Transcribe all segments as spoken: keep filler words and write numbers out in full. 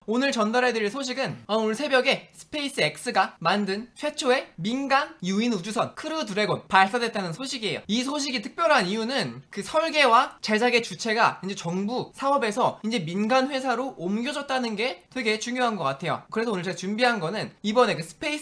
오늘 전달해드릴 소식은 어, 오늘 새벽에 스페이스X가 만든 최초의 민간 유인 우주선 크루 드래곤 발사됐다는 소식이에요. 이 소식이 특별한 이유는 그 설계와 제작의 주체가 이제 정부 사업에서 이제 민간 회사로 옮겨졌다는 게 되게 중요한 것 같아요. 그래서 오늘 제가 준비한 거는 이번에 그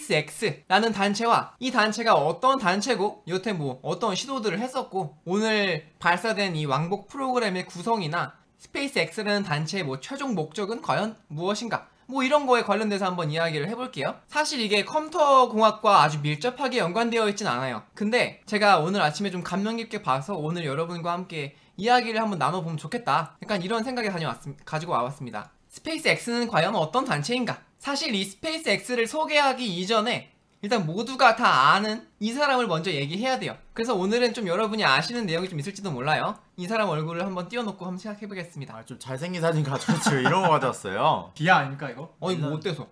스페이스X라는 단체와 이 단체가 어떤 단체고 여태 뭐 어떤 시도들을 했었고 오늘 발사된 이 왕복 프로그램의 구성이나 스페이스X라는 단체의 뭐 최종 목적은 과연 무엇인가? 뭐 이런 거에 관련돼서 한번 이야기를 해볼게요. 사실 이게 컴퓨터 공학과 아주 밀접하게 연관되어 있진 않아요. 근데 제가 오늘 아침에 좀 감명 깊게 봐서 오늘 여러분과 함께 이야기를 한번 나눠보면 좋겠다. 약간 이런 생각이 다녀왔, 가지고 와봤습니다. 스페이스X는 과연 어떤 단체인가? 사실 이 스페이스X를 소개하기 이전에 일단 모두가 다 아는 이 사람을 먼저 얘기해야 돼요. 그래서 오늘은 좀 여러분이 아시는 내용이 좀 있을지도 몰라요. 이 사람 얼굴을 한번 띄워놓고 한번 생각해보겠습니다. 아, 좀 잘생긴 사진 가져왔지 왜 이런 거 가져왔어요? 비하 아닙니까 이거? 어이 뭐 어때서?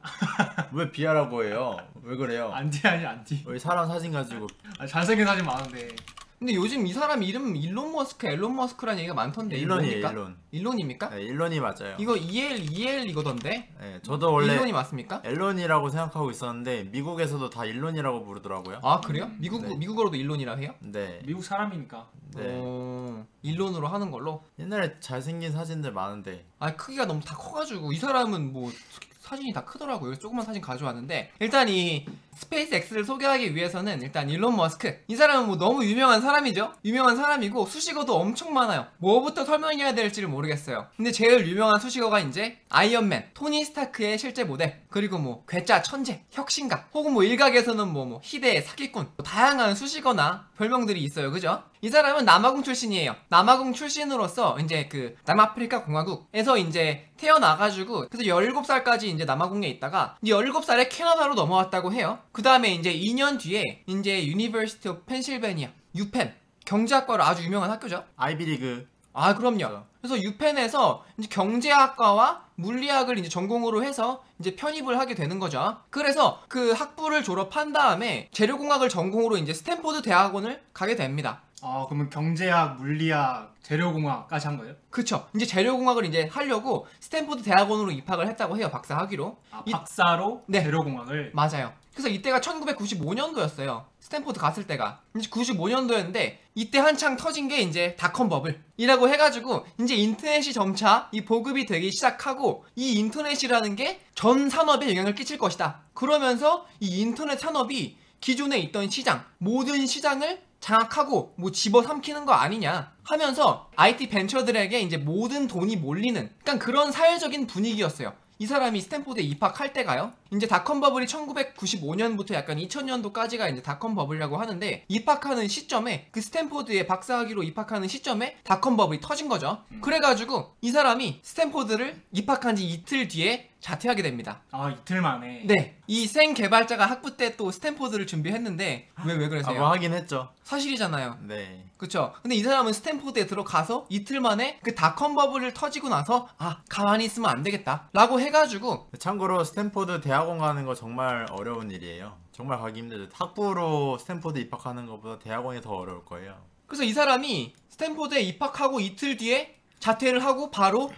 왜 비하라고 해요? 왜 그래요? 안티 아니 안티. 왜 사람 사진 가지고 아, 잘생긴 사진 많은데. 근데 요즘 이 사람 이름 일론 머스크, 앨런 머스크라는 얘기가 많던데 일론이에요, 뭡니까? 일론. 일론입니까? 네, 일론이 맞아요. 이거 이엘, 이엘 이거던데? 네, 저도 원래 일론이 맞습니까? 엘론이라고 생각하고 있었는데 미국에서도 다 일론이라고 부르더라고요. 아 그래요? 미국, 네. 미국어로도 일론이라 해요? 네. 미국 사람이니까. 네. 어, 일론으로 하는 걸로? 옛날에 잘생긴 사진들 많은데 아 크기가 너무 다 커가지고 이 사람은 뭐 사진이 다 크더라고요. 그래서 조그만 사진 가져왔는데 일단 이 스페이스X를 소개하기 위해서는 일단 일론 머스크 이 사람은 뭐 너무 유명한 사람이죠. 유명한 사람이고 수식어도 엄청 많아요. 뭐부터 설명해야 될지를 모르겠어요. 근데 제일 유명한 수식어가 이제 아이언맨, 토니 스타크의 실제 모델, 그리고 뭐 괴짜 천재, 혁신가, 혹은 뭐 일각에서는 뭐, 뭐 희대의 사기꾼, 뭐 다양한 수식어나 별명들이 있어요. 그죠? 이 사람은 남아공 출신이에요. 남아공 출신으로서 이제 그 남아프리카 공화국에서 이제 태어나가지고 그래서 열일곱 살까지 이제 남아공에 있다가 이제 열일곱 살에 캐나다로 넘어왔다고 해요. 그 다음에 이제 이 년 뒤에 이제 유니버시티 오브 펜실베니아 유펜 경제학과로 아주 유명한 학교죠. 아이비리그. 아 그럼요. 그래서 유펜에서 이제 경제학과와 물리학을 이제 전공으로 해서 이제 편입을 하게 되는 거죠. 그래서 그 학부를 졸업한 다음에 재료공학을 전공으로 이제 스탠포드 대학원을 가게 됩니다. 아 그러면 경제학, 물리학, 재료공학까지 한 거예요? 그쵸. 이제 재료공학을 이제 하려고 스탠포드 대학원으로 입학을 했다고 해요. 박사 학위로. 아 이- 박사로 네. 재료공학을. 맞아요. 그래서 이때가 천구백구십오 년도였어요. 스탠포드 갔을 때가. 이제 구십오 년도였는데 이때 한창 터진 게 이제 닷컴 버블이라고 해가지고 이제 인터넷이 점차 이 보급이 되기 시작하고 이 인터넷이라는 게 전 산업에 영향을 끼칠 것이다. 그러면서 이 인터넷 산업이 기존에 있던 시장, 모든 시장을 장악하고 뭐 집어삼키는 거 아니냐 하면서 아이티 벤처들에게 이제 모든 돈이 몰리는 약간 그런 사회적인 분위기였어요. 이 사람이 스탠포드에 입학할 때가요. 이제 닷컴 버블이 천구백구십오 년부터 약간 이천 년도까지가 이제 닷컴 버블이라고 하는데 입학하는 시점에 그 스탠포드에 박사학위로 입학하는 시점에 닷컴 버블이 터진 거죠. 음. 그래가지고 이 사람이 스탠포드를 입학한 지 이틀 뒤에 자퇴하게 됩니다. 아 이틀 만에. 네, 이 생 개발자가 학부 때 또 스탠포드를 준비했는데 왜 왜 아, 그러세요? 뭐 하긴 했죠. 사실이잖아요. 네. 그쵸? 근데 이 사람은 스탠포드에 들어가서 이틀 만에 그 닷컴 버블을 터지고 나서 아 가만히 있으면 안 되겠다 라고 해가지고 참고로 스탠포드 대학원 가는 거 정말 어려운 일이에요. 정말 가기 힘들죠. 학부로 스탠포드 입학하는 것보다 대학원이 더 어려울 거예요. 그래서 이 사람이 스탠포드에 입학하고 이틀 뒤에 자퇴를 하고 바로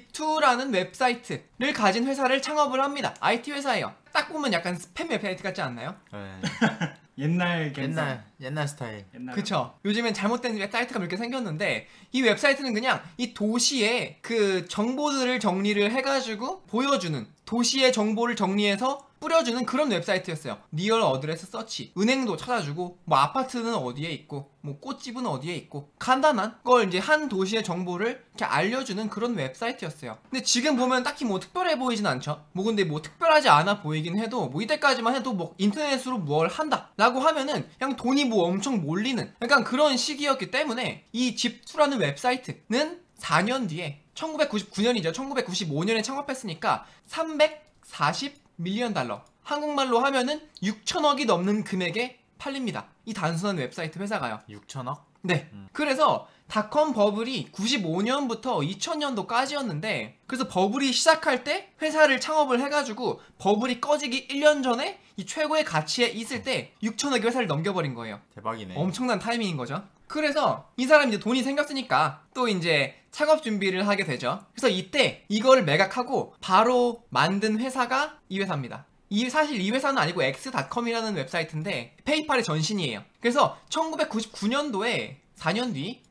딥투라는 웹사이트를 가진 회사를 창업을 합니다. 아이티 회사예요. 딱 보면 약간 스팸 웹사이트 같지 않나요? 네. 옛날 갬성. 옛날 옛날 스타일. 옛날. 그쵸. 요즘엔 잘못된 웹사이트가 몇 개 생겼는데 이 웹사이트는 그냥 이 도시의 그 정보들을 정리를 해가지고 보여주는, 도시의 정보를 정리해서 뿌려주는 그런 웹사이트였어요. 리얼 어드레스 서치, 은행도 찾아주고 뭐 아파트는 어디에 있고 뭐 꽃집은 어디에 있고 간단한 걸 이제 한 도시의 정보를 이렇게 알려주는 그런 웹사이트였어요. 근데 지금 보면 딱히 뭐 특별해 보이진 않죠. 뭐 근데 뭐 특별하지 않아 보이긴 해도 뭐 이때까지만 해도 뭐 인터넷으로 뭘 한다 라고 하면은 그냥 돈이 뭐 엄청 몰리는 약간 그런 시기였기 때문에 이 집투라는 웹사이트는 사 년 뒤에 천구백구십구 년이죠. 천구백구십오 년에 창업했으니까 삼백사십 밀리언 달러, 한국말로 하면은 육천억이 넘는 금액에 팔립니다. 이 단순한 웹사이트 회사가요. 육천억? 네. 음. 그래서 닷컴 버블이 구십오 년부터 이천 년도까지였는데 그래서 버블이 시작할 때 회사를 창업을 해가지고 버블이 꺼지기 일 년 전에 이 최고의 가치에 있을 때 육천억의 회사를 넘겨버린 거예요. 대박이네. 엄청난 타이밍인 거죠. 그래서 이 사람이 이제 돈이 생겼으니까 또 이제 창업 준비를 하게 되죠. 그래서 이때 이거를 매각하고 바로 만든 회사가 이 회사입니다. 이 사실 이 회사는 아니고 엑스닷컴이라는 웹사이트인데 페이팔의 전신이에요. 그래서 천구백구십구 년도에 사 년 뒤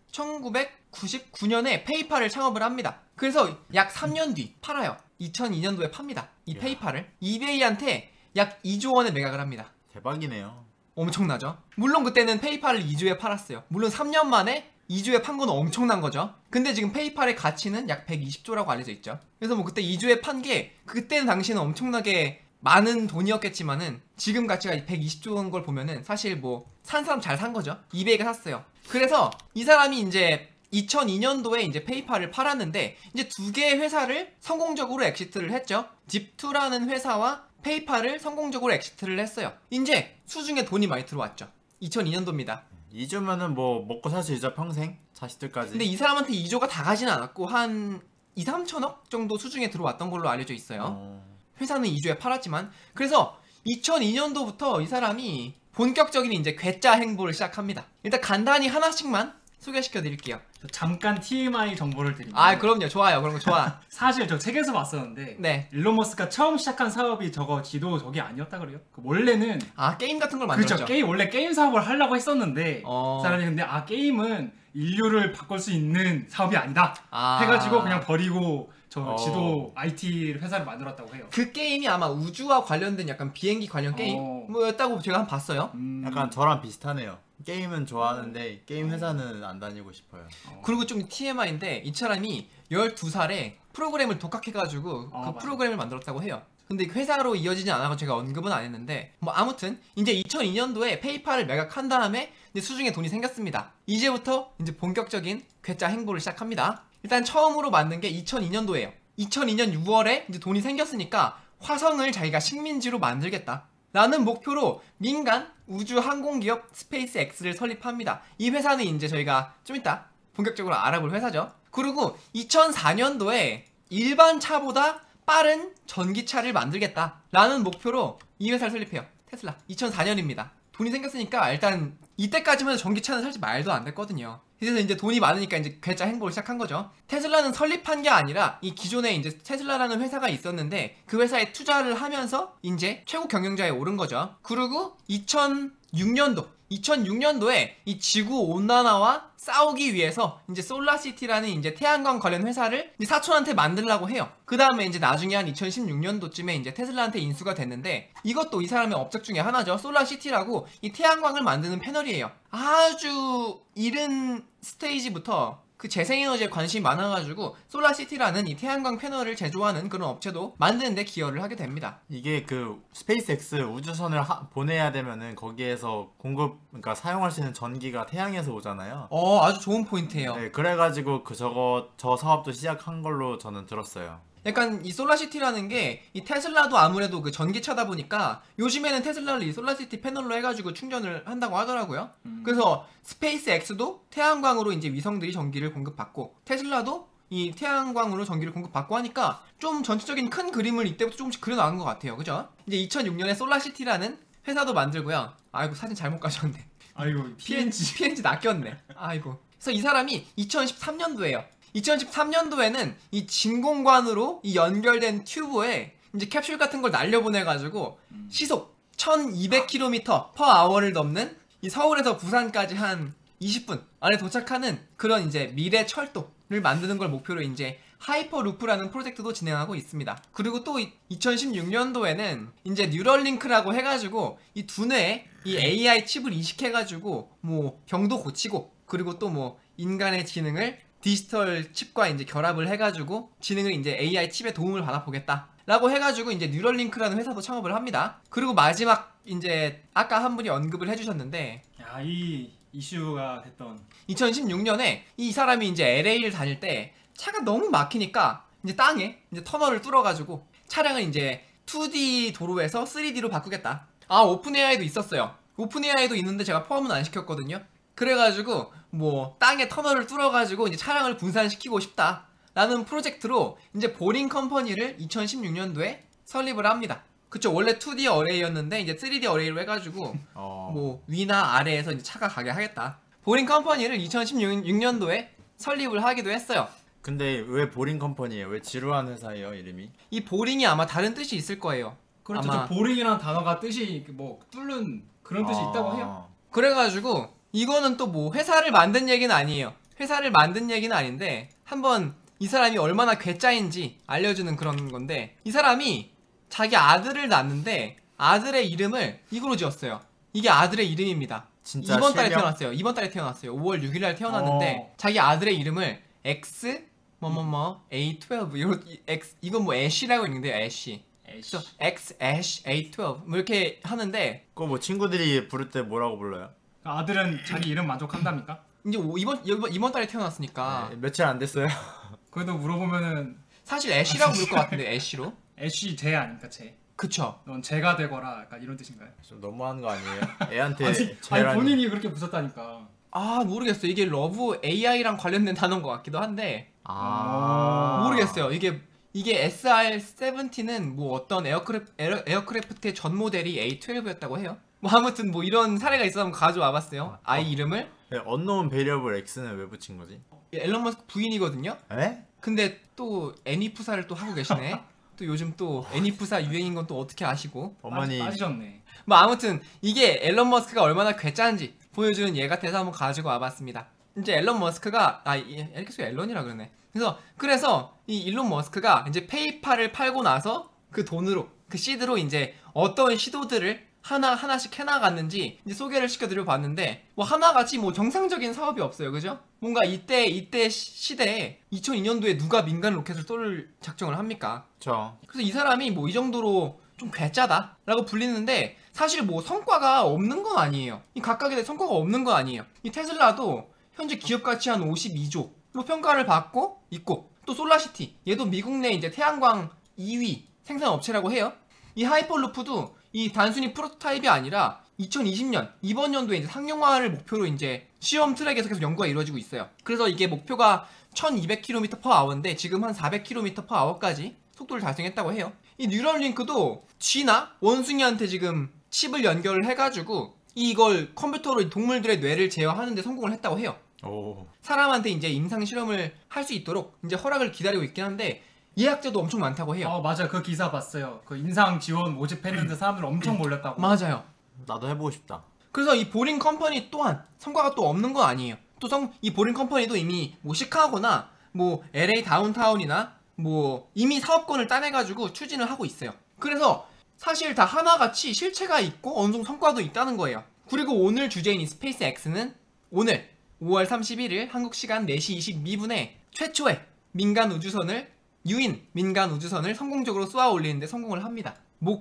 천구백구십구 년에 페이팔을 창업을 합니다. 그래서 약 삼 년 뒤 팔아요. 이천이 년도에 팝니다. 이 야. 페이팔을 이베이한테 약 이조 원에 매각을 합니다. 대박이네요. 엄청나죠? 물론 그때는 페이팔을 이조에 팔았어요. 물론 삼 년 만에 이조에 판 건 엄청난 거죠. 근데 지금 페이팔의 가치는 약 백이십조라고 알려져 있죠. 그래서 뭐 그때 이조에 판 게 그때는 당시는 엄청나게 많은 돈이었겠지만은 지금 가치가 백이십조인 걸 보면은 사실 뭐 산 사람 잘 산 거죠. 이베이가 샀어요. 그래서 이 사람이 이제 이천이 년도에 이제 페이팔을 팔았는데 이제 두 개의 회사를 성공적으로 엑시트를 했죠. 집투라는 회사와 페이팔을 성공적으로 엑시트를 했어요. 이제 수중에 돈이 많이 들어왔죠. 이천이 년도입니다. 이조면은 뭐 먹고 살 수 있죠, 평생? 자식들까지. 근데 이 사람한테 이조가 다 가진 않았고 한 이, 삼천억 정도 수중에 들어왔던 걸로 알려져 있어요. 어... 회사는 이조에 팔았지만 그래서 이천이 년도부터 이 사람이 본격적인 이제 괴짜 행보를 시작합니다. 일단 간단히 하나씩만 소개시켜 드릴게요. 저 잠깐 티엠아이 정보를 드립니다. 아 그럼요. 좋아요. 그런 거 좋아. 사실 저 책에서 봤었는데 네. 일론 머스크가 처음 시작한 사업이 저거 지도 저게 아니었다 그래요? 그 원래는 아 게임 같은 걸 만들었죠. 그렇죠. 게임 원래 게임 사업을 하려고 했었는데 어... 그 사람이 근데 아 게임은 인류를 바꿀 수 있는 사업이 아니다 아... 해가지고 그냥 버리고 저 어... 지도 아이티 회사를 만들었다고 해요. 그 게임이 아마 우주와 관련된 약간 비행기 관련 게임 어... 뭐였다고 제가 한 번 봤어요. 음... 약간 저랑 비슷하네요. 게임은 좋아하는데 게임 회사는 안 다니고 싶어요. 어... 그리고 좀 티엠아이인데 이 사람이 열두 살에 프로그램을 독학해가지고 어, 그 맞아. 프로그램을 만들었다고 해요. 근데 회사로 이어지지 않아서 제가 언급은 안 했는데 뭐 아무튼 이제 이천이 년도에 페이팔을 매각한 다음에 이제 수중에 돈이 생겼습니다. 이제부터 이제 본격적인 괴짜 행보를 시작합니다. 일단 처음으로 만든 게 이천이 년도예요. 이천이 년 유월에 이제 돈이 생겼으니까 화성을 자기가 식민지로 만들겠다 라는 목표로 민간 우주 항공기업 스페이스 X를 설립합니다. 이 회사는 이제 저희가 좀 이따 본격적으로 알아볼 회사죠. 그리고 이천사 년도에 일반 차보다 빠른 전기차를 만들겠다 라는 목표로 이 회사를 설립해요. 테슬라. 이천사 년입니다. 돈이 생겼으니까 일단 이때까지만 해도 전기차는 사실 말도 안 됐거든요. 그래서 이제 돈이 많으니까 이제 괴짜 행보를 시작한 거죠. 테슬라는 설립한 게 아니라 이 기존에 이제 테슬라라는 회사가 있었는데 그 회사에 투자를 하면서 이제 최고 경영자에 오른 거죠. 그리고 이천육 년도 이천육 년도에 이 지구 온난화와 싸우기 위해서 이제 솔라시티라는 이제 태양광 관련 회사를 이제 사촌한테 만들려고 해요. 그 다음에 이제 나중에 한 이천십육 년도쯤에 이제 테슬라한테 인수가 됐는데 이것도 이 사람의 업적 중에 하나죠. 솔라시티라고 이 태양광을 만드는 패널이에요. 아주 이른 스테이지부터 그 재생에너지에 관심이 많아가지고 솔라시티라는 이 태양광 패널을 제조하는 그런 업체도 만드는데 기여를 하게 됩니다. 이게 그 스페이스X 우주선을 하, 보내야 되면은 거기에서 공급, 그러니까 사용할 수 있는 전기가 태양에서 오잖아요. 어 아주 좋은 포인트예요. 네, 그래가지고 그 저거 저 사업도 시작한 걸로 저는 들었어요. 약간 이 솔라시티라는 게 이 테슬라도 아무래도 그 전기차다 보니까 요즘에는 테슬라를 이 솔라시티 패널로 해가지고 충전을 한다고 하더라고요. 음. 그래서 스페이스 X도 태양광으로 이제 위성들이 전기를 공급받고 테슬라도 이 태양광으로 전기를 공급받고 하니까 좀 전체적인 큰 그림을 이때부터 조금씩 그려나간 것 같아요. 그죠? 이제 이천육 년에 솔라시티라는 회사도 만들고요. 아이고 사진 잘못 가져왔네. 아이고 피엔지 피엔지 낚였네. 아이고. 그래서 이 사람이 이천십삼 년도에요. 이천십삼 년도에는 이 진공관으로 이 연결된 튜브에 이제 캡슐 같은 걸 날려보내가지고 시속 천이백 킬로미터 퍼 아워를 넘는 이 서울에서 부산까지 한 이십 분 안에 도착하는 그런 이제 미래 철도를 만드는 걸 목표로 이제 하이퍼루프라는 프로젝트도 진행하고 있습니다. 그리고 또 이천십육 년도에는 이제 뉴럴링크라고 해가지고 이 두뇌에 이 에이아이 칩을 이식해가지고 뭐 병도 고치고 그리고 또 뭐 인간의 지능을 디지털 칩과 이제 결합을 해가지고 지능을 이제 에이아이 칩에 도움을 받아보겠다 라고 해가지고 이제 뉴럴링크라는 회사도 창업을 합니다. 그리고 마지막 이제 아까 한 분이 언급을 해주셨는데 야, 이 이슈가 됐던 이천십육 년에 이 사람이 이제 엘에이를 다닐 때 차가 너무 막히니까 이제 땅에 이제 터널을 뚫어가지고 차량을 이제 투디 도로에서 쓰리디로 바꾸겠다. 아 오픈에이아이도 있었어요. 오픈에이아이도 있는데 제가 포함은 안 시켰거든요. 그래가지고 뭐 땅에 터널을 뚫어가지고 이제 차량을 분산시키고 싶다 라는 프로젝트로 이제 보링 컴퍼니를 이천십육 년도에 설립을 합니다. 그쵸, 원래 투디 어레이였는데 이제 쓰리디 어레이로 해가지고 어... 뭐 위나 아래에서 이제 차가 가게 하겠다. 보링 컴퍼니를 이천십육 년도에 설립을 하기도 했어요. 근데 왜 보링 컴퍼니예요? 왜 지루한 회사예요 이름이? 이 보링이 아마 다른 뜻이 있을 거예요. 그렇죠. 아마... 저 보링이라는 단어가 뜻이 뭐 뚫는 그런 뜻이 아... 있다고 해요. 그래가지고 이거는 또 뭐 회사를 만든 얘기는 아니에요. 회사를 만든 얘기는 아닌데 한번 이 사람이 얼마나 괴짜인지 알려주는 그런 건데, 이 사람이 자기 아들을 낳았는데 아들의 이름을 이거로 지었어요. 이게 아들의 이름입니다. 진짜 이번 달에 실명? 태어났어요. 이번 달에 태어났어요. 오월 육일날 태어났는데 어. 자기 아들의 이름을 X 뭐뭐뭐 에이 십이 이거 X 이건 뭐 애쉬라고 있는데요. 애쉬. 에이씨. 그래서 X 애쉬 에이 십이 뭐 이렇게 하는데 그거 뭐 친구들이 부를 때 뭐라고 불러요? 아들은 자기 이름 만족한답니까? 이제 오- 이번 이번 이번 달에 태어났으니까 네, 며칠 안 됐어요. 그래도 물어보면은 사실 애쉬라고 부를 것 같은데 애쉬로. 애쉬 제 아닙니까 제? 그쵸. 넌 제가 되거라 약간 이런 뜻인가요? 좀 너무한 거 아니에요? 애한테 아니, 아니 제라니. 본인이 그렇게 붙였다니까. 아 모르겠어요. 이게 러브 에이아이랑 관련된 단어인 것 같기도 한데 아 모르겠어요. 이게 이게 에스알 세븐티는 뭐 어떤 에어크래프, 에어, 에어크래프트의 전 모델이 에이 십이였다고 해요. 뭐 아무튼 뭐 이런 사례가 있어서 한번 가져와봤어요. 아이 이름을. 네, 언노운 베리어블 X는 왜 붙인 거지? 앨런 머스크 부인이거든요. 에? 근데 또 애니프사를 또 하고 계시네. 또 요즘 또 애니프사 유행인 건 또 어떻게 아시고. 어머니 빠지, 빠지셨네. 뭐 아무튼 이게 앨런 머스크가 얼마나 괴짜인지 보여주는 예 같아서 한번 가지고 와봤습니다. 이제 앨런 머스크가 아 이렇게 써 앨런이라 그러네. 그래서 그래서 이 일론 머스크가 이제 페이팔을 팔고 나서 그 돈으로 그 시드로 이제 어떤 시도들을 하나 하나씩 해나갔는지 이제 소개를 시켜드려 봤는데 뭐 하나같이 뭐 정상적인 사업이 없어요, 그죠? 뭔가 이때 이때 시- 시대에 이천이 년도에 누가 민간 로켓을 쏠 작정을 합니까? 저 그래서 이 사람이 뭐 이 정도로 좀 괴짜다라고 불리는데 사실 뭐 성과가 없는 건 아니에요. 이 각각에 대해 성과가 없는 건 아니에요. 이 테슬라도 현재 기업 가치 한 오십이조 뭐 평가를 받고 있고, 또 솔라시티 얘도 미국 내 이제 태양광 이 위 생산 업체라고 해요. 이 하이퍼루프도 이 단순히 프로토타입이 아니라 이천이십 년 이번 연도에 이제 상용화를 목표로 이제 시험 트랙에서 계속 연구가 이루어지고 있어요. 그래서 이게 목표가 천이백 킬로미터 퍼 아워인데 지금 한 사백 킬로미터 퍼 아워까지 속도를 달성했다고 해요. 이 뉴럴링크도 쥐나 원숭이한테 지금 칩을 연결을 해가지고 이걸 컴퓨터로 동물들의 뇌를 제어하는 데 성공을 했다고 해요. 오 사람한테 이제 임상 실험을 할 수 있도록 이제 허락을 기다리고 있긴 한데 예약자도 엄청 많다고 해요. 어 맞아 그 기사 봤어요. 그 인상 지원 모집했는데 사람들 엄청 몰렸다고. 맞아요. 나도 해보고 싶다. 그래서 이 보링 컴퍼니 또한 성과가 또 없는 건 아니에요. 또 이 보링 컴퍼니도 이미 뭐 시카고나 뭐 엘에이 다운타운이나 뭐 이미 사업권을 따내가지고 추진을 하고 있어요. 그래서 사실 다 하나같이 실체가 있고 어느 정도 성과도 있다는 거예요. 그리고 오늘 주제인 이 스페이스 X는 오늘 오월 삼십일일 한국 시간 네 시 이십이 분에 최초의 민간 우주선을 유인 민간 우주선을 성공적으로 쏘아 올리는데 성공을 합니다.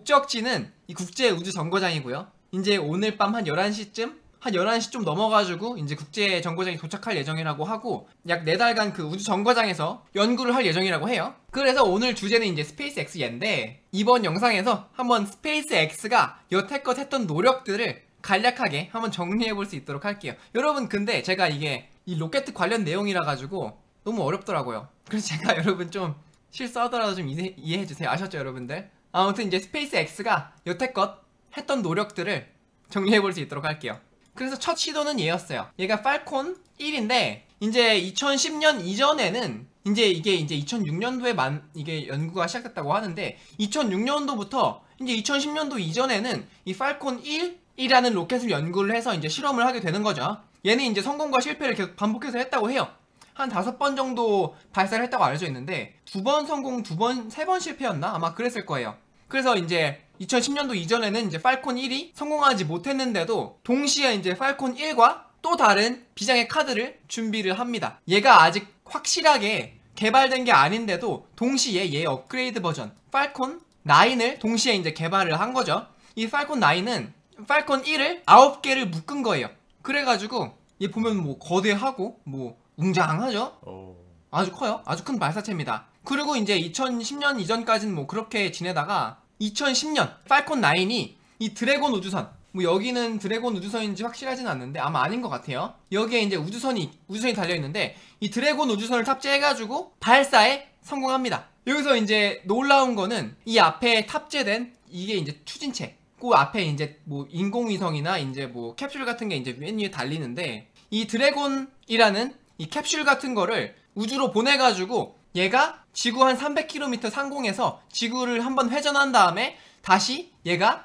목적지는 이 국제 우주 정거장이고요. 이제 오늘 밤 한 열한 시쯤 한 열한 시 좀 넘어가지고 이제 국제 정거장에 도착할 예정이라고 하고 약 네 달간 그 우주 정거장에서 연구를 할 예정이라고 해요. 그래서 오늘 주제는 이제 스페이스 X인데 이번 영상에서 한번 스페이스 X가 여태껏 했던 노력들을 간략하게 한번 정리해 볼 수 있도록 할게요. 여러분 근데 제가 이게 이 로켓 관련 내용이라 가지고 너무 어렵더라고요. 그래서 제가 여러분 좀 실수하더라도 좀 이해, 이해해 주세요. 아셨죠 여러분들? 아무튼 이제 스페이스 X가 여태껏 했던 노력들을 정리해 볼 수 있도록 할게요. 그래서 첫 시도는 얘였어요. 얘가 팔콘 일인데 이제 이천십 년 이전에는 이제 이게 이제 이천육 년도에 만 이게 연구가 시작됐다고 하는데 이천육 년도부터 이제 이천십 년도 이전에는 이 팔콘 일이라는 로켓을 연구를 해서 이제 실험을 하게 되는 거죠. 얘는 이제 성공과 실패를 계속 반복해서 했다고 해요. 한 다섯 번 정도 발사를 했다고 알려져 있는데 두 번 성공, 두 번, 세 번 실패였나? 아마 그랬을 거예요. 그래서 이제 이천십 년도 이전에는 이제 팔콘 일이 성공하지 못했는데도 동시에 이제 팔콘 일과 또 다른 비장의 카드를 준비를 합니다. 얘가 아직 확실하게 개발된 게 아닌데도 동시에 얘 업그레이드 버전 팔콘 나인을 동시에 이제 개발을 한 거죠. 이 팔콘 나인은 팔콘 일을 아홉 개를 묶은 거예요. 그래가지고 얘 보면 뭐 거대하고 뭐 웅장하죠? 오 아주 커요. 아주 큰 발사체입니다. 그리고 이제 이천십 년 이전까지는 뭐 그렇게 지내다가 이천십 년 팔콘 나인이 이 드래곤 우주선 뭐 여기는 드래곤 우주선인지 확실하진 않는데 아마 아닌 것 같아요. 여기에 이제 우주선이 우주선이 달려있는데 이 드래곤 우주선을 탑재해가지고 발사에 성공합니다. 여기서 이제 놀라운 거는 이 앞에 탑재된 이게 이제 추진체, 그 앞에 이제 뭐 인공위성이나 이제 뭐 캡슐 같은 게 이제 맨 위에 달리는데 이 드래곤이라는 이 캡슐 같은 거를 우주로 보내가지고 얘가 지구 한 삼백 킬로미터 상공에서 지구를 한번 회전한 다음에 다시 얘가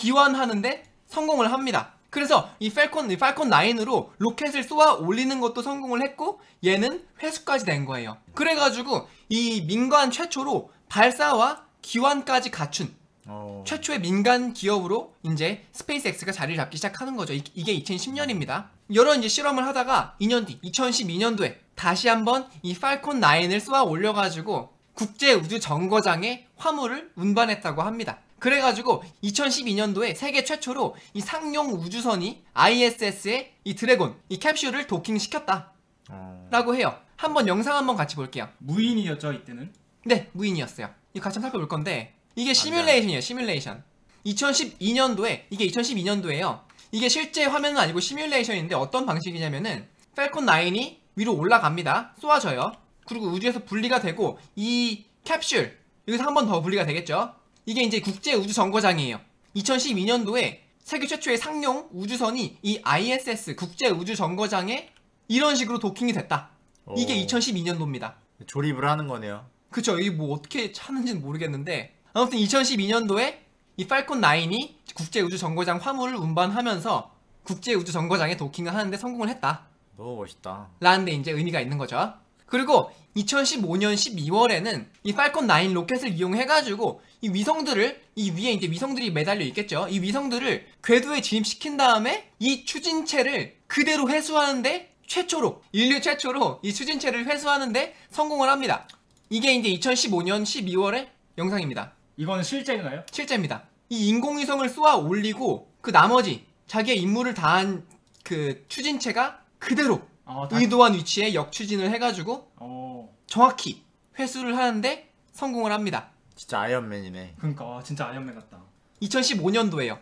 귀환하는데 성공을 합니다. 그래서 이 팔콘, 이 팔콘 나인으로 로켓을 쏘아 올리는 것도 성공을 했고 얘는 회수까지 된 거예요. 그래가지고 이 민간 최초로 발사와 귀환까지 갖춘 어... 최초의 민간 기업으로 이제 스페이스X가 자리를 잡기 시작하는 거죠. 이, 이게 이천십 년입니다. 여러 이제 실험을 하다가 이 년 뒤, 이천십이 년도에 다시 한번 이 팔콘 나인을 쏘아 올려가지고 국제 우주 정거장에 화물을 운반했다고 합니다. 그래가지고 이천십이 년도에 세계 최초로 이 상용 우주선이 아이에스에스에 이 드래곤, 이 캡슐을 도킹시켰다 어... 라고 해요. 한번 영상 한번 같이 볼게요. 무인이었죠 이때는? 네, 무인이었어요. 이거 같이 한번 살펴볼 건데 이게 시뮬레이션이에요. 시뮬레이션. 이천십이 년도에 이게 이천십이 년도에요. 이게 실제 화면은 아니고 시뮬레이션인데 어떤 방식이냐면은 팔콘 나인이 위로 올라갑니다. 쏘아져요. 그리고 우주에서 분리가 되고 이 캡슐 여기서 한 번 더 분리가 되겠죠. 이게 이제 국제 우주 정거장이에요. 이천십이 년도에 세계 최초의 상용 우주선이 이 아이에스에스 국제 우주 정거장에 이런 식으로 도킹이 됐다. 이게 오. 이천십이 년도입니다. 조립을 하는 거네요. 그쵸. 이게 뭐 어떻게 하는지는 모르겠는데 아무튼 이천십이 년도에 이 팔콘 나인이 국제 우주 정거장 화물을 운반하면서 국제 우주 정거장에 도킹을 하는데 성공을 했다. 너무 멋있다. 라는 데 이제 의미가 있는 거죠. 그리고 이천십오 년 십이 월에는 이 팔콘 나인 로켓을 이용해가지고 이 위성들을 이 위에 이제 위성들이 매달려 있겠죠. 이 위성들을 궤도에 진입시킨 다음에 이 추진체를 그대로 회수하는데 최초로 인류 최초로 이 추진체를 회수하는데 성공을 합니다. 이게 이제 이천십오 년 십이 월의 영상입니다. 이거는 실제인가요? 실제입니다. 이 인공위성을 쏘아 올리고 그 나머지 자기의 임무를 다한 그 추진체가 그대로 어, 다... 의도한 위치에 역추진을 해가지고 어... 정확히 회수를 하는데 성공을 합니다. 진짜 아이언맨이네. 그러니까 와, 진짜 아이언맨 같다. 이천십오 년도에요.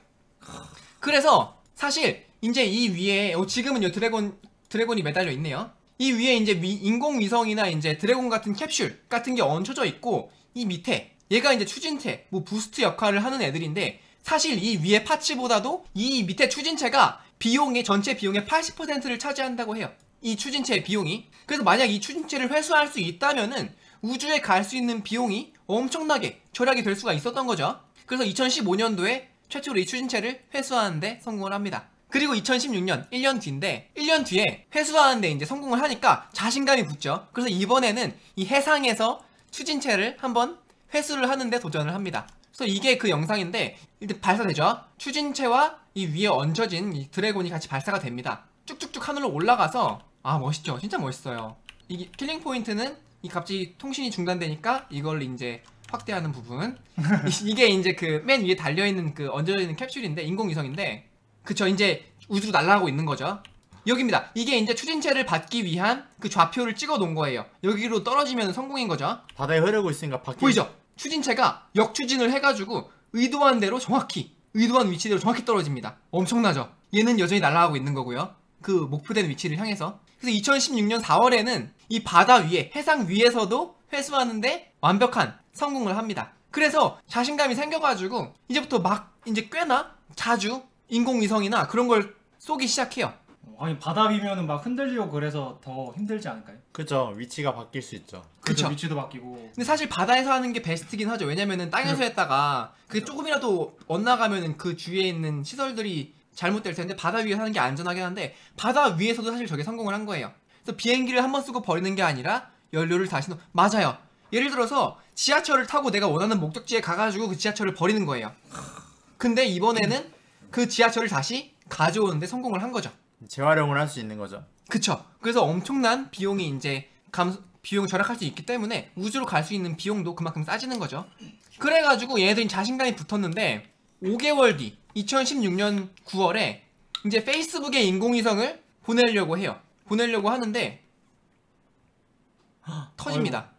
그래서 사실 이제 이 위에 어, 지금은 요 드래곤 드래곤이 매달려 있네요. 이 위에 이제 위, 인공위성이나 이제 드래곤 같은 캡슐 같은 게 얹혀져 있고 이 밑에 얘가 이제 추진체, 뭐 부스트 역할을 하는 애들인데 사실 이 위에 파츠보다도 이 밑에 추진체가 비용의 전체 비용의 팔십 퍼센트를 차지한다고 해요. 이 추진체의 비용이. 그래서 만약 이 추진체를 회수할 수 있다면은 우주에 갈 수 있는 비용이 엄청나게 절약이 될 수가 있었던 거죠. 그래서 이천십오 년도에 최초로 이 추진체를 회수하는데 성공을 합니다. 그리고 이천십육 년, 일 년 뒤인데 일 년 뒤에 회수하는데 이제 성공을 하니까 자신감이 붙죠. 그래서 이번에는 이 해상에서 추진체를 한번 회수를 하는데 도전을 합니다. 그래서 이게 그 영상인데 일단 발사되죠. 추진체와 이 위에 얹혀진 이 드래곤이 같이 발사가 됩니다. 쭉쭉쭉 하늘로 올라가서 아 멋있죠. 진짜 멋있어요. 이게 킬링 포인트는 이 갑자기 통신이 중단되니까 이걸 이제 확대하는 부분. 이게 이제 그 맨 위에 달려있는 그 얹어져 있는 캡슐인데 인공위성인데 그쵸 이제 우주로 날아가고 있는 거죠. 여기입니다. 이게 이제 추진체를 받기 위한 그 좌표를 찍어 놓은 거예요. 여기로 떨어지면 성공인 거죠. 바다에 흐르고 있으니까 바뀌... 보이죠? 추진체가 역추진을 해가지고 의도한 대로 정확히 의도한 위치대로 정확히 떨어집니다. 엄청나죠? 얘는 여전히 날아가고 있는 거고요. 그 목표된 위치를 향해서. 그래서 이천십육 년 사 월에는 이 바다 위에 해상 위에서도 회수하는데 완벽한 성공을 합니다. 그래서 자신감이 생겨가지고 이제부터 막 이제 꽤나 자주 인공위성이나 그런 걸 쏘기 시작해요. 아니 바다 위면은 막 흔들리고 그래서 더 힘들지 않을까요? 그죠. 위치가 바뀔 수 있죠. 그쵸. 그쵸. 위치도 바뀌고. 근데 사실 바다에서 하는 게 베스트긴 하죠. 왜냐면은 땅에서 했다가 그게 조금이라도 엇나가면은 그 주위에 있는 시설들이 잘못될 텐데 바다 위에서 하는 게 안전하긴 한데 바다 위에서도 사실 저게 성공을 한 거예요. 그래서 비행기를 한번 쓰고 버리는 게 아니라 연료를 다시 넣... 맞아요. 예를 들어서 지하철을 타고 내가 원하는 목적지에 가가지고 그 지하철을 버리는 거예요. 근데 이번에는 그 지하철을 다시 가져오는데 성공을 한 거죠. 재활용을 할 수 있는 거죠. 그쵸. 그래서 엄청난 비용이 이제 감 비용 절약할 수 있기 때문에 우주로 갈 수 있는 비용도 그만큼 싸지는 거죠. 그래가지고 얘네들이 자신감이 붙었는데 오 개월 뒤 이천십육 년 구 월에 이제 페이스북에 인공위성을 보내려고 해요. 보내려고 하는데 터집니다.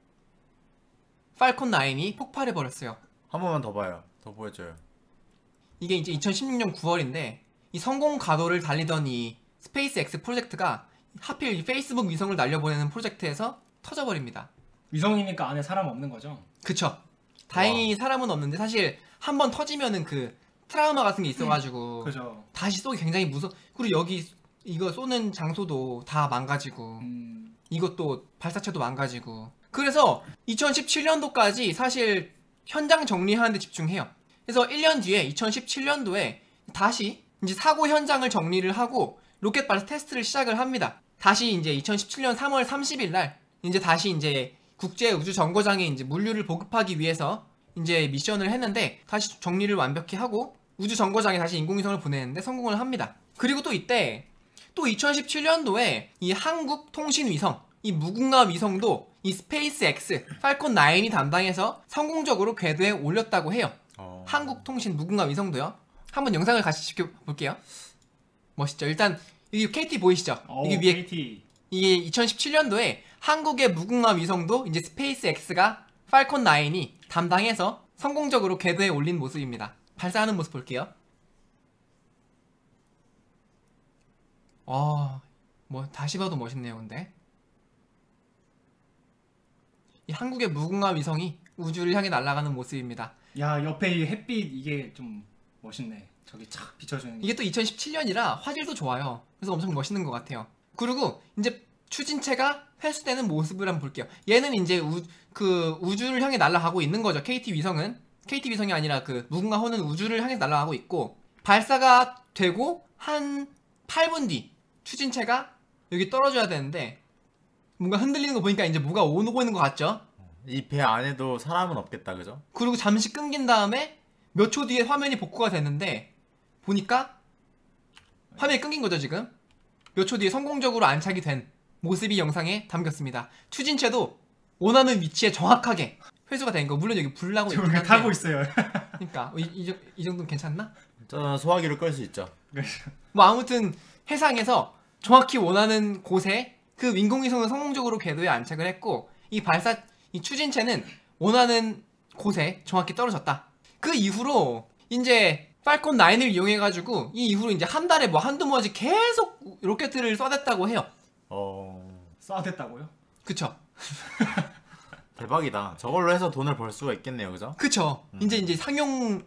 팔콘 나인이 폭발해버렸어요. 한 번만 더 봐요. 더 보여줘요. 이게 이제 이천십육 년 구월인데 이 성공 가도를 달리던 이 스페이스 X 프로젝트가 하필 이 페이스북 위성을 날려보내는 프로젝트에서 터져버립니다. 위성이니까 안에 사람 없는 거죠? 그쵸. 다행히 사람은 없는데 사실 한 번 터지면은 그 트라우마 같은 게 있어가지고 그죠. 다시 쏘기 굉장히 무서. 그리고 여기 이거 쏘는 장소도 다 망가지고 음, 이것도 발사체도 망가지고. 그래서 이천십칠 년도까지 사실 현장 정리하는 데 집중해요. 그래서 일 년 뒤에 이천십칠 년도에 다시 이제 사고 현장을 정리를 하고 로켓 발사 테스트를 시작을 합니다. 다시 이제 이천십칠 년 삼월 삼십일 날 이제 다시 이제 국제 우주 정거장에 이제 물류를 보급하기 위해서 이제 미션을 했는데 다시 정리를 완벽히 하고 우주 정거장에 다시 인공위성을 보내는데 성공을 합니다. 그리고 또 이때 또 이천십칠 년도에 이 한국 통신 위성, 이 무궁화 위성도 이 스페이스 X 팔콘 나인이 담당해서 성공적으로 궤도에 올렸다고 해요. 어... 한국 통신 무궁화 위성도요. 한번 영상을 같이 지켜볼게요. 멋있죠? 일단 여기 케이티 보이시죠? 오, 여기 위에 케이티. 이게 이천십칠 년도에 한국의 무궁화 위성도 이제 스페이스 X가 팔콘 나인이 담당해서 성공적으로 궤도에 올린 모습입니다. 발사하는 모습 볼게요. 와, 뭐 다시 봐도 멋있네요. 근데 이 한국의 무궁화 위성이 우주를 향해 날아가는 모습입니다. 야, 옆에 이 햇빛 이게 좀 멋있네. 저기 착 비춰주는 게. 이게 또 이천십칠 년이라 화질도 좋아요. 그래서 엄청 멋있는 것 같아요. 그리고 이제 추진체가 회수되는 모습을 한번 볼게요. 얘는 이제 우, 그 우주를 향해 날아가고 있는 거죠. 케이티 위성은 케이티 위성이 아니라 그 무궁화호는 우주를 향해 날아가고 있고, 발사가 되고 한 팔 분 뒤 추진체가 여기 떨어져야 되는데 뭔가 흔들리는 거 보니까 이제 뭐가 오고 있는 것 같죠? 이 배 안에도 사람은 없겠다, 그죠? 그리고 잠시 끊긴 다음에 몇 초 뒤에 화면이 복구가 됐는데 보니까 화면이 끊긴 거죠. 지금 몇 초 뒤에 성공적으로 안착이 된 모습이 영상에 담겼습니다. 추진체도 원하는 위치에 정확하게 회수가 된 거. 물론 여기 불 나고 있긴 저기 한데, 타고 있어요. 그러니까 이, 이, 정- 이 정도는 괜찮나? 저는 소화기를 끌 수 있죠. 뭐 아무튼 해상에서 정확히 원하는 곳에 그 인공위성은 성공적으로 궤도에 안착을 했고, 이 발사 이 추진체는 원하는 곳에 정확히 떨어졌다. 그 이후로 이제 팔콘 나인을 이용해가지고 이 이후로 이제 한 달에 뭐 한두 번씩 계속 로켓을 쏴댔다고 해요. 어... 쏴댔다고요? 그쵸? 대박이다. 저걸로 해서 돈을 벌 수가 있겠네요, 그죠? 그쵸? 음. 이제 이제 상용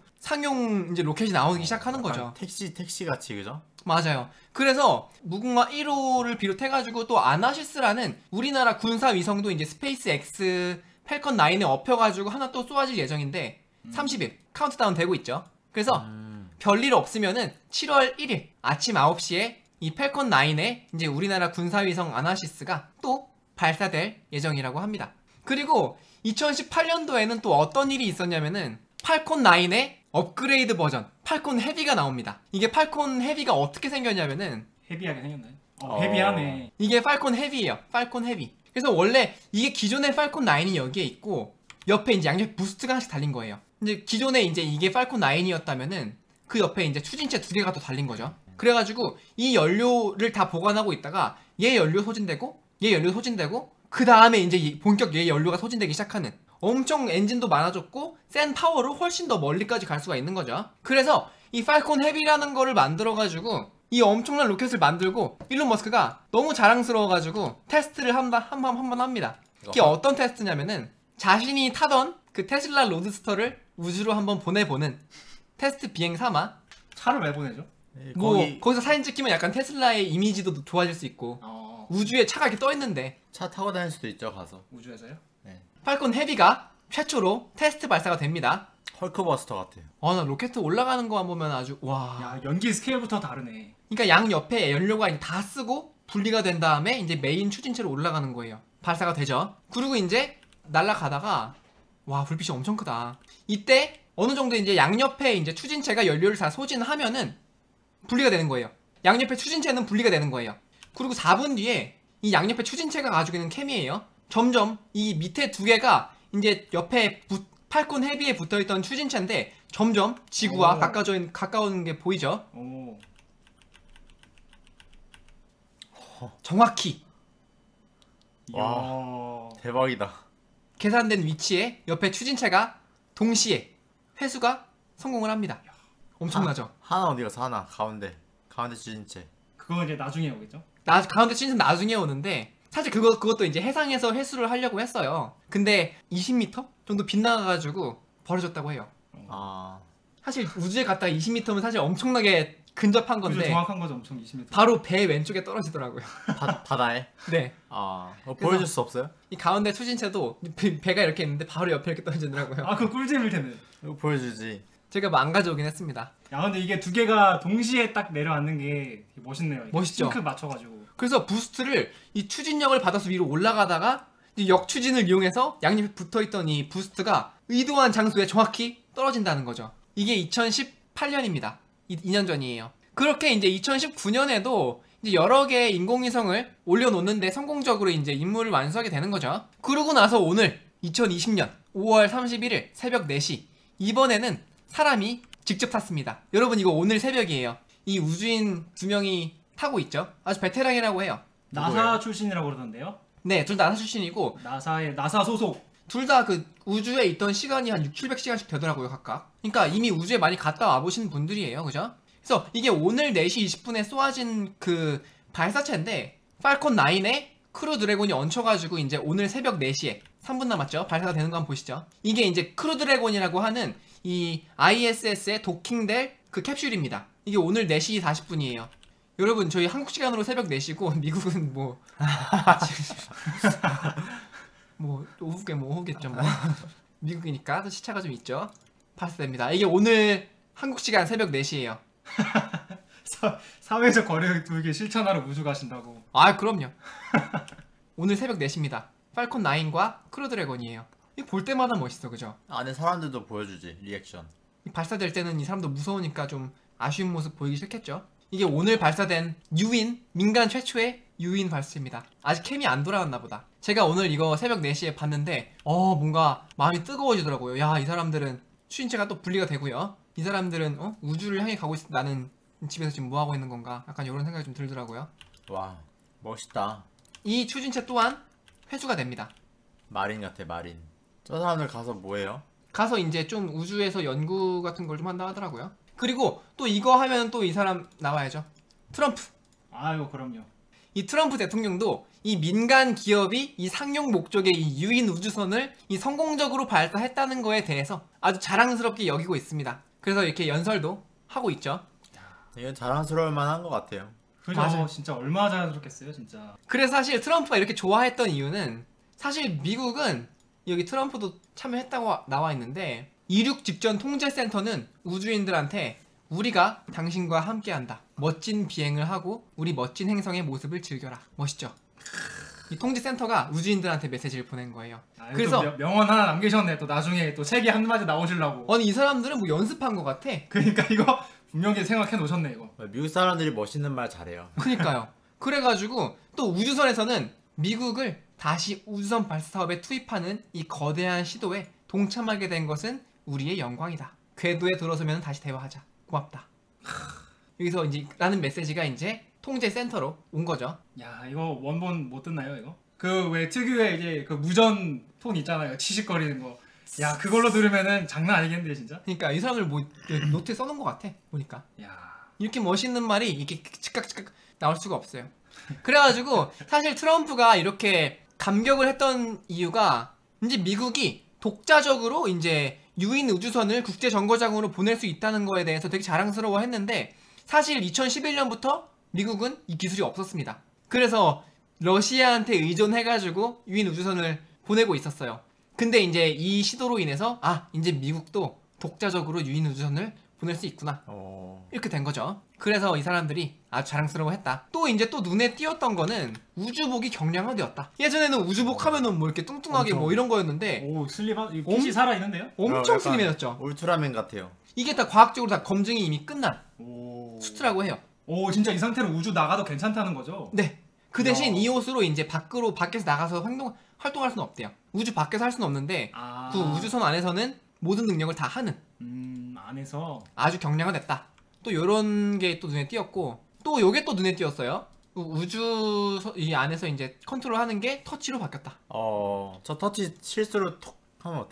상용 이제 로켓이 나오기 시작하는 약간 거죠. 택시 택시 같이, 그죠? 맞아요. 그래서 무궁화 일 호를 비롯해가지고 또 아나시스라는 우리나라 군사 위성도 이제 스페이스 X 팔콘 나인에 업혀가지고 하나 또 쏘아질 예정인데 음. 삼십 일 카운트다운 되고 있죠. 그래서 음... 별일 없으면은 칠월 일일 아침 아홉 시에 이 팔콘 나인에 이제 우리나라 군사 위성 아나시스가 또 발사될 예정이라고 합니다. 그리고 이천십팔 년도에는 또 어떤 일이 있었냐면은 팔콘 나인의 업그레이드 버전 팔콘 헤비가 나옵니다. 이게 팔콘 헤비가 어떻게 생겼냐면은 헤비하게 생겼나요? 어, 어. 헤비하네. 이게 팔콘 헤비예요. 팔콘 헤비. 그래서 원래 이게 기존의 팔콘 나인이 여기에 있고 옆에 이제 양옆 부스트가 하나씩 달린 거예요. 이제 기존에 이제 이게 팔콘 나인이었다면은 그 옆에 이제 추진체 두 개가 더 달린 거죠. 그래가지고 이 연료를 다 보관하고 있다가 얘 연료 소진되고 얘 연료 소진되고 그 다음에 이제 이 본격 얘 연료가 소진되기 시작하는, 엄청 엔진도 많아졌고 센 파워로 훨씬 더 멀리까지 갈 수가 있는 거죠. 그래서 이 팔콘 헤비라는 거를 만들어가지고 이 엄청난 로켓을 만들고 일론 머스크가 너무 자랑스러워가지고 테스트를 한번 한번 한번 합니다. 이게 어떤 테스트냐면은 자신이 타던 그 테슬라 로드스터를 우주로 한번 보내보는 테스트 비행 삼아. 차를 왜 보내죠? 예, 뭐 거기 거기서 사진 찍히면 약간 테슬라의 이미지도 좋아질 수 있고 어, 우주에 차가 이렇게 떠 있는데, 차 타고 다닐 수도 있죠, 가서. 우주에서요? 네. 팔콘 헤비가 최초로 테스트 발사가 됩니다. 헐크버스터 같아요. 아, 나 로켓 올라가는 거만 보면 아주 와. 야, 연기 스케일부터 다르네. 그러니까 양 옆에 연료가 이제 다 쓰고 분리가 된 다음에 이제 메인 추진체로 올라가는 거예요. 발사가 되죠. 그리고 이제 날아가다가 와, 불빛이 엄청 크다. 이때 어느 정도 이제 양옆에 이제 추진체가 연료를 다 소진하면은 분리가 되는 거예요. 양옆에 추진체는 분리가 되는 거예요. 그리고 사 분 뒤에 이 양옆에 추진체가 가지고 있는 케미예요. 점점 이 밑에 두 개가 이제 옆에 부, 팔콘 헤비에 붙어있던 추진체인데 점점 지구와 오. 가까워져 있는, 가까운 게 보이죠? 오. 정확히 와. 이야. 대박이다. 계산된 위치에 옆에 추진체가 동시에 회수가 성공을 합니다. 엄청나죠. 하나 어디 가서 하나 가운데 가운데 추진체. 그건 이제 나중에 오겠죠. 나 가운데 추진체 나중에 오는데 사실 그거 그것도 이제 해상에서 회수를 하려고 했어요. 근데 이십 미터 정도 빗나가가지고 버려졌다고 해요. 아 사실 우주에 갔다가 이십 미터면 사실 엄청나게 근접한 그죠, 건데 정확한 거죠. 엄청 이십 미터. 바로 배 왼쪽에 떨어지더라고요. 바, 바다에. 네. 아 어, 그래서- 보여줄 수 없어요? 이 가운데 추진체도 배- 배가 이렇게 있는데 바로 옆에 이렇게 떨어지더라고요. 아, 그 꿀잼일 텐데. 이거 보여주지. 제가 뭐 안 가져오긴 했습니다. 야, 근데 이게 두 개가 동시에 딱 내려앉는 게 되게 멋있네요. 이게 멋있죠? 싱크 맞춰가지고. 그래서 부스트를 이 추진력을 받아서 위로 올라가다가 이제 역추진을 이용해서 양옆에 붙어있던 이 부스트가 의도한 장소에 정확히 떨어진다는 거죠. 이게 이천십팔 년입니다. 이 년 전이에요. 그렇게 이제 이천십구 년에도 이제 여러 개의 인공위성을 올려놓는데 성공적으로 이제 임무를 완수하게 되는 거죠. 그러고 나서 오늘 이천이십 년 오월 삼십일일 새벽 네 시 이번에는 사람이 직접 탔습니다. 여러분 이거 오늘 새벽이에요. 이 우주인 두 명이 타고 있죠. 아주 베테랑이라고 해요. 나사 누구예요? 출신이라고 그러던데요. 네, 둘 다 나사 출신이고 나사의 나사 소속. 둘 다 그 우주에 있던 시간이 한 육백, 칠백 시간씩 되더라고요, 각각. 그러니까 이미 우주에 많이 갔다 와보신 분들이에요, 그죠? 그래서 이게 오늘 네 시 이십 분에 쏘아진 그 발사체인데 팔콘 나인에 크루 드래곤이 얹혀가지고 이제 오늘 새벽 네 시에 삼 분 남았죠? 발사가 되는 거 한번 보시죠. 이게 이제 크루 드래곤이라고 하는 이 아이에스에스에 도킹될 그 캡슐입니다. 이게 오늘 네 시 사십 분이에요. 여러분 저희 한국 시간으로 새벽 네 시고 미국은 뭐 뭐 오후게 뭐 오후겠죠 뭐 미국이니까 또 시차가 좀 있죠. 발사됩니다. 이게 오늘 한국 시간 새벽 네 시예요. 사, 사회적 거리 두기 실천하러 우주 가신다고. 아 그럼요. 오늘 새벽 네 시입니다. 팔콘 나인과 크루 드래곤이에요. 이거 볼 때마다 멋있어, 그죠? 안에 사람들도 보여주지 리액션. 이 발사될 때는 이 사람도 무서우니까 좀 아쉬운 모습 보이기 싫겠죠. 이게 오늘 발사된 유인, 민간 최초의 유인 발사입니다. 아직 캠이 안 돌아왔나 보다. 제가 오늘 이거 새벽 네 시에 봤는데 어 뭔가 마음이 뜨거워지더라고요. 야, 이 사람들은 추진체가 또 분리가 되고요. 이 사람들은 어? 우주를 향해 가고 있어. 나는 집에서 지금 뭐 하고 있는 건가? 약간 이런 생각이 좀 들더라고요. 와 멋있다. 이 추진체 또한 회수가 됩니다. 마린 같아 마린. 저 사람들 가서 뭐해요? 가서 이제 좀 우주에서 연구 같은 걸 좀 한다 하더라고요. 그리고 또 이거 하면 또 이 사람 나와야죠. 트럼프. 아유, 그럼요. 이 트럼프 대통령도 이 민간 기업이 이 상용 목적의 이 유인 우주선을 이 성공적으로 발사했다는 거에 대해서 아주 자랑스럽게 여기고 있습니다. 그래서 이렇게 연설도 하고 있죠. 이건 자랑스러울 만한 것 같아요. 그죠? 맞아요. 진짜 얼마나 자연스럽겠어요, 진짜. 그래서 사실 트럼프가 이렇게 좋아했던 이유는 사실 미국은 여기 트럼프도 참여했다고 나와 있는데 이륙 직전 통제센터는 우주인들한테 우리가 당신과 함께한다. 멋진 비행을 하고 우리 멋진 행성의 모습을 즐겨라. 멋있죠? 이 통제센터가 우주인들한테 메시지를 보낸 거예요. 아, 그래서- 그래서 명언 하나 남기셨네. 또 나중에 또 책에 한마디 나오시려고. 아니 이 사람들은 뭐 연습한 것 같아. 그러니까 이거 분명히 생각해 놓으셨네, 이거. 미국 사람들이 멋있는 말 잘해요. 그니까요. 그래가지고 또 우주선에서는 미국을 다시 우주선 발사 사업에 투입하는 이 거대한 시도에 동참하게 된 것은 우리의 영광이다. 궤도에 들어서면 다시 대화하자. 고맙다. 여기서 이제 라는 메시지가 이제 통제 센터로 온 거죠. 야, 이거 원본 못 듣나요, 이거? 그 왜 특유의 이제 그 무전 톤 있잖아요. 치식거리는 거. 야, 그걸로 들으면은 장난 아니겠는데, 진짜? 그러니까 이 사람을 뭐 노트에 써놓은 것 같아. 보니까 야. 이렇게 멋있는 말이 이렇게 즉각 즉각 나올 수가 없어요. 그래가지고 사실 트럼프가 이렇게 감격을 했던 이유가 이제 미국이 독자적으로 이제 유인 우주선을 국제 정거장으로 보낼 수 있다는 거에 대해서 되게 자랑스러워했는데 사실 이천십일 년부터 미국은 이 기술이 없었습니다. 그래서 러시아한테 의존해가지고 유인 우주선을 보내고 있었어요. 근데 이제 이 시도로 인해서 아 이제 미국도 독자적으로 유인 우주선을 보낼 수 있구나. 어... 이렇게 된 거죠. 그래서 이 사람들이 아주 자랑스러워했다. 또 이제 또 눈에 띄었던 거는 우주복이 경량화되었다. 예전에는 우주복 하면은 뭐 이렇게 뚱뚱하게 엄청. 뭐 이런 거였는데 오, 슬리바? 이 핏이 살아있는데요? 엄청 어, 약간 슬림해졌죠. 울트라맨 같아요. 이게 다 과학적으로 다 검증이 이미 끝난 오. 수트라고 해요. 오, 진짜 이 상태로 우주 나가도 괜찮다는 거죠? 네. 그 대신 야. 이 옷으로 이제 밖으로 밖에서 나가서 활동 활동할 수는 없대요. 우주 밖에서 할 수는 없는데 아. 그 우주선 안에서는 모든 능력을 다 하는 음, 안에서. 아주 경량화됐다. 또 요런 게 또 눈에 띄었고 또 요게 또 눈에 띄었어요. 우- 우주 서- 이 안에서 이제 컨트롤하는 게 터치로 바뀌었다. 어... 저 터치 실수로 톡 하면 어떡해요?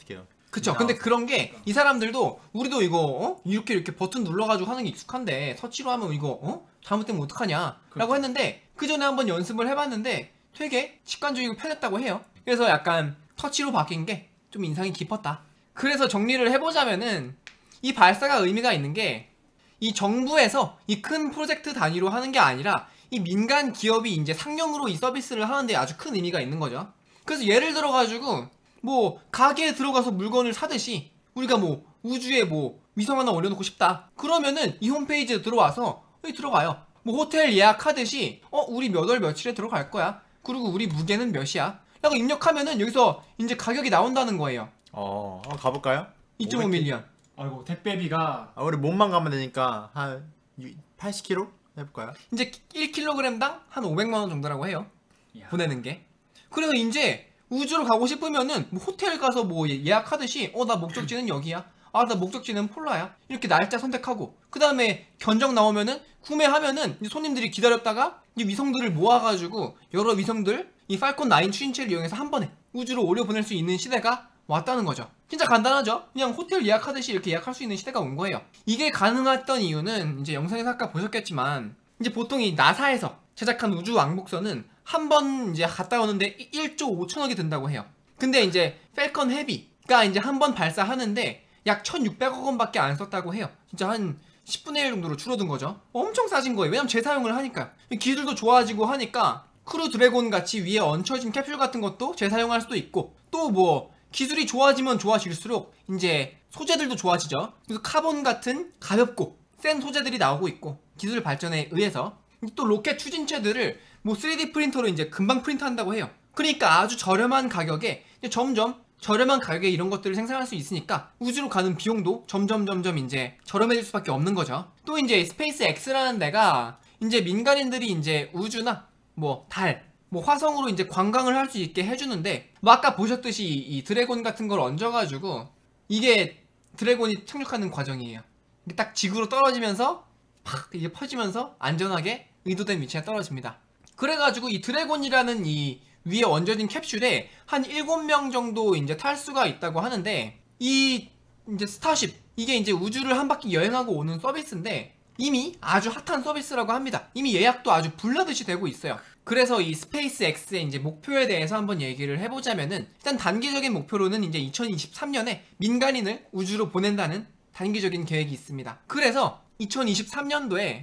그쵸. 근데 그런 게 이 사람들도 우리도 이거 어? 이렇게 이렇게 버튼 눌러가지고 하는 게 익숙한데 터치로 하면 이거 어? 잘못되면 어떡하냐 라고 그렇죠. 했는데 그 전에 한번 연습을 해봤는데 되게 직관적이고 편했다고 해요. 그래서 약간 터치로 바뀐 게 좀 인상이 깊었다. 그래서 정리를 해보자면은 이 발사가 의미가 있는 게 이 정부에서 이 큰 프로젝트 단위로 하는 게 아니라 이 민간 기업이 이제 상용으로 이 서비스를 하는데 아주 큰 의미가 있는 거죠. 그래서 예를 들어가지고 뭐 가게에 들어가서 물건을 사듯이 우리가 뭐 우주에 뭐 위성 하나 올려놓고 싶다 그러면은 이 홈페이지에 들어와서 여기 들어가요. 뭐 호텔 예약하듯이 어 우리 몇 월 며칠에 들어갈 거야 그리고 우리 무게는 몇이야 라고 입력하면은 여기서 이제 가격이 나온다는 거예요. 어, 한번 가볼까요? 이 점 오 밀리언. 아이고 택배비가 아, 우리 몸만 가면 되니까 한 팔십 킬로미터 해볼까요? 이제 일 킬로그램당 한 오백만 원 정도라고 해요. 이야. 보내는 게. 그래서 이제 우주로 가고 싶으면은 뭐 호텔 가서 뭐 예- 예약하듯이 어 나 목적지는 여기야. 아 나 목적지는 폴라야. 이렇게 날짜 선택하고 그 다음에 견적 나오면은 구매하면은 이제 손님들이 기다렸다가 이 위성들을 모아가지고 여러 위성들 이 팔콘 나인 추진체를 이용해서 한 번에 우주로 올려보낼 수 있는 시대가 왔다는 거죠. 진짜 간단하죠? 그냥 호텔 예약하듯이 이렇게 예약할 수 있는 시대가 온 거예요. 이게 가능했던 이유는 이제 영상에서 아까 보셨겠지만 이제 보통 이 나사에서 제작한 우주 왕복선은 한 번 이제 갔다 오는데 일조 오천억이 든다고 해요. 근데 이제 펠컨 헤비가 이제 한 번 발사하는데 약 천육백억 원밖에 안 썼다고 해요. 진짜 한 십분의 일 정도로 줄어든 거죠. 엄청 싸진 거예요. 왜냐면 재사용을 하니까. 기술도 좋아지고 하니까 크루 드래곤 같이 위에 얹혀진 캡슐 같은 것도 재사용할 수도 있고 또 뭐 기술이 좋아지면 좋아질수록 이제 소재들도 좋아지죠. 그래서 카본 같은 가볍고 센 소재들이 나오고 있고 기술 발전에 의해서 또 로켓 추진체들을 뭐 쓰리디 프린터로 이제 금방 프린트한다고 해요. 그러니까 아주 저렴한 가격에 이제 점점 저렴한 가격에 이런 것들을 생산할 수 있으니까 우주로 가는 비용도 점점 점점 이제 저렴해질 수밖에 없는 거죠. 또 이제 스페이스 X라는 데가 이제 민간인들이 이제 우주나 뭐 달, 뭐 화성으로 이제 관광을 할 수 있게 해주는데 뭐 아까 보셨듯이 이 드래곤 같은 걸 얹어가지고 이게 드래곤이 착륙하는 과정이에요. 이게 딱 지구로 떨어지면서 팍 이게 퍼지면서 안전하게 의도된 위치에 떨어집니다. 그래가지고 이 드래곤이라는 이 위에 얹어진 캡슐에 한 일곱 명 정도 이제 탈 수가 있다고 하는데 이 이제 스타쉽 이게 이제 우주를 한 바퀴 여행하고 오는 서비스인데 이미 아주 핫한 서비스라고 합니다. 이미 예약도 아주 불나듯이 되고 있어요. 그래서 이 스페이스 X의 이제 목표에 대해서 한번 얘기를 해보자면은 일단 단기적인 목표로는 이제 이천이십삼 년에 민간인을 우주로 보낸다는 단기적인 계획이 있습니다. 그래서 이천이십삼 년도에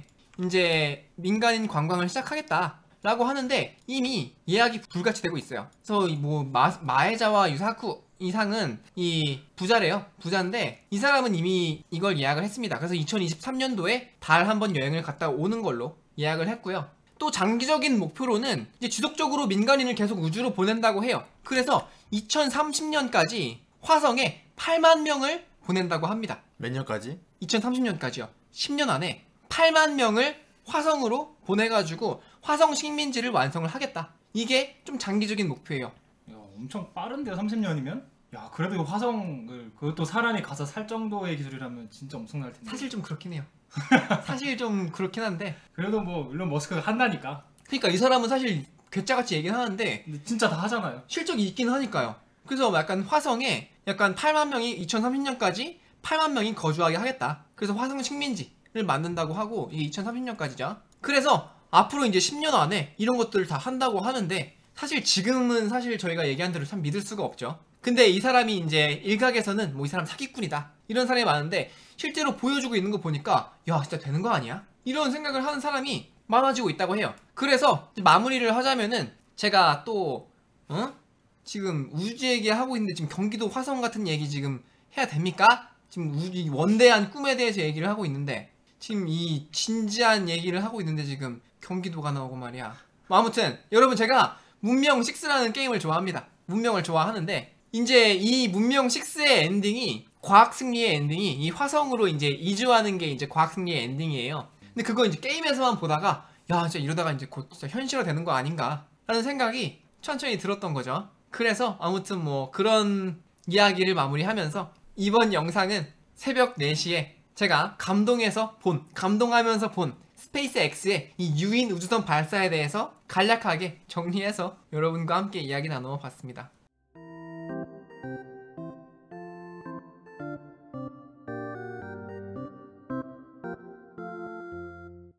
이제 민간인 관광을 시작하겠다. 라고 하는데 이미 예약이 불같이 되고 있어요. 그래서 뭐 마, 마에자와 유사쿠 이상은 이 부자래요. 부자인데 이 사람은 이미 이걸 예약을 했습니다. 그래서 이천이십삼 년도에 달 한번 여행을 갔다 오는 걸로 예약을 했고요. 또 장기적인 목표로는 이제 지속적으로 민간인을 계속 우주로 보낸다고 해요. 그래서 이천삼십 년까지 화성에 팔만 명을 보낸다고 합니다. 몇 년까지? 이천삼십 년까지요. 십 년 안에 팔만 명을 화성으로 보내가지고 화성 식민지를 완성을 하겠다. 이게 좀 장기적인 목표예요. 야, 엄청 빠른데요. 삼십 년이면? 야 그래도 이 화성을 그것도 사람이 가서 살 정도의 기술이라면 진짜 엄청날 텐데. 사실 좀 그렇긴 해요. 사실 좀 그렇긴 한데 그래도 뭐 일론 머스크가 한다니까. 그러니까 이 사람은 사실 괴짜같이 얘기는 하는데 근데 진짜 다 하잖아요. 실적이 있긴 하니까요. 그래서 약간 화성에 약간 팔만 명이 이천삼십 년까지 팔만 명이 거주하게 하겠다. 그래서 화성 식민지를 만든다고 하고 이게 이천삼십 년까지죠. 그래서 앞으로 이제 십 년 안에 이런 것들을 다 한다고 하는데 사실 지금은 사실 저희가 얘기한 대로 참 믿을 수가 없죠. 근데 이 사람이 이제 일각에서는 뭐 이 사람 사기꾼이다 이런 사람이 많은데 실제로 보여주고 있는 거 보니까 야 진짜 되는 거 아니야? 이런 생각을 하는 사람이 많아지고 있다고 해요. 그래서 마무리를 하자면은 제가 또 어? 지금 우주 얘기하고 있는데 지금 경기도 화성 같은 얘기 지금 해야 됩니까? 지금 우주 원대한 꿈에 대해서 얘기를 하고 있는데 지금 이 진지한 얘기를 하고 있는데 지금 경기도가 나오고 말이야. 뭐 아무튼 여러분 제가 문명 식스라는 게임을 좋아합니다. 문명을 좋아하는데 이제 이 문명 식스의 엔딩이 과학 승리의 엔딩이 이 화성으로 이제 이주하는 게 이제 과학 승리의 엔딩이에요. 근데 그거 이제 게임에서만 보다가 야 진짜 이러다가 이제 곧 진짜 현실화 되는 거 아닌가 라는 생각이 천천히 들었던 거죠. 그래서 아무튼 뭐 그런 이야기를 마무리하면서 이번 영상은 새벽 네 시에 제가 감동해서 본 감동하면서 본 스페이스 X의 이 유인 우주선 발사에 대해서 간략하게 정리해서 여러분과 함께 이야기 나누어 봤습니다.